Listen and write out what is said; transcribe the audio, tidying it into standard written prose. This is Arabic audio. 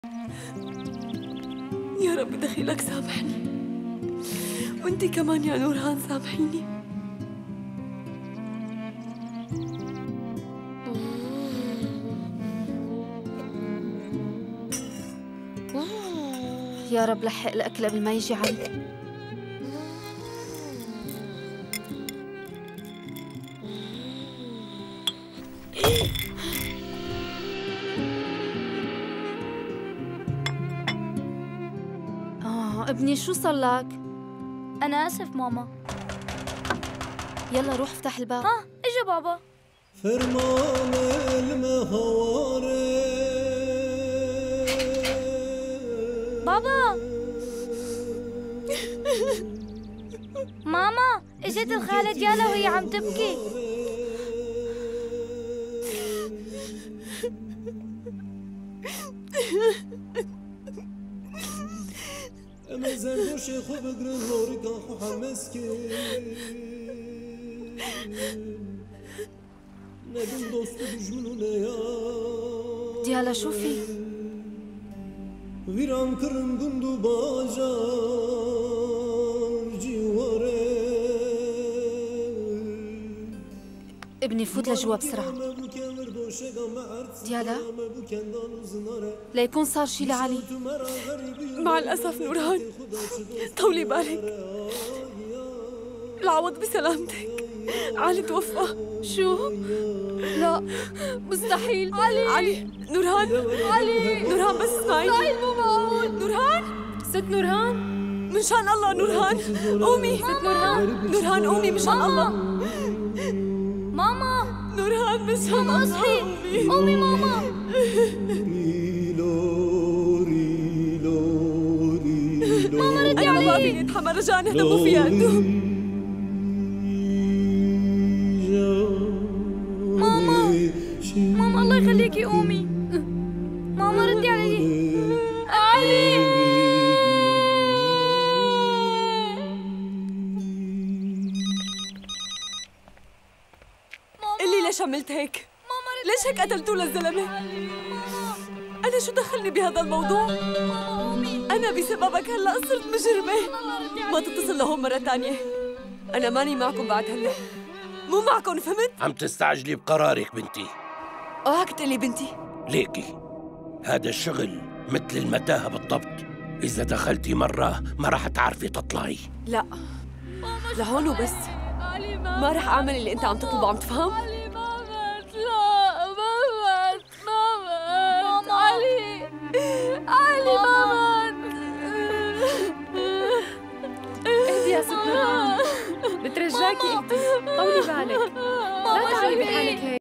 يا رب دخيلك سامحني، وانتي كمان يا نورهان سامحيني. يا رب لحق الأكل قبل ما يجي علي. ابني شو صار لك؟ أنا آسف ماما. يلا روح افتح الباب. إجا بابا. فرمان المهواري بابا. ماما اجت الخالة ديالا وهي عم تبكي. اما زنگو شیخو بگرن نوری کاخو حمسکی ندم دوستو دجمنو نیا ديالا شو في؟ ویران کرن گندو باجار جواره ابني فوت لجوا بسرعة. ديالا ليكون صار شي لعلي. مع الأسف نورهان، طولي بالك. العوض بسلامتك. علي توفى. شو؟ لا مستحيل. علي نورهان. نورهان بس اسمعي. مستحيل ماما أقول. نورهان، ست نورهان من شان الله نورهان قومي. ست نورهان. نورهان قومي من شان الله. ماما نورهان من شان الله اصحي. قومي ماما. ماما ردي علي. ما فيني اتحمل، رجاء نحن مو فيها انتو. ماما الله يخليكي قومي. ماما ردي علي. علي. قلي ليش عملت هيك؟ ليش هيك قتلتوا للزلمة؟ أنا شو دخلني بهذا الموضوع؟ أنا بسببك هلا صرت مجرمة. ما تتصل لهون مرة تانية. أنا ماني معكم بعد هلا، مو معكم، فهمت؟ عم تستعجلي بقرارك بنتي. اوعك تقلي بنتي. ليكي هذا الشغل مثل المتاهة بالضبط، إذا دخلتي مرة ما راح تعرفي تطلعي. لا لهون وبس، ما رح أعمل اللي أنت عم تطلبه، عم تفهم؟ علي ما مات. لا ما مات. ما مات. علي. علي ما مات. اهدي يا ست نورهان، بترجاكي انت طولي بالك، لا تعالي بحالك هيك.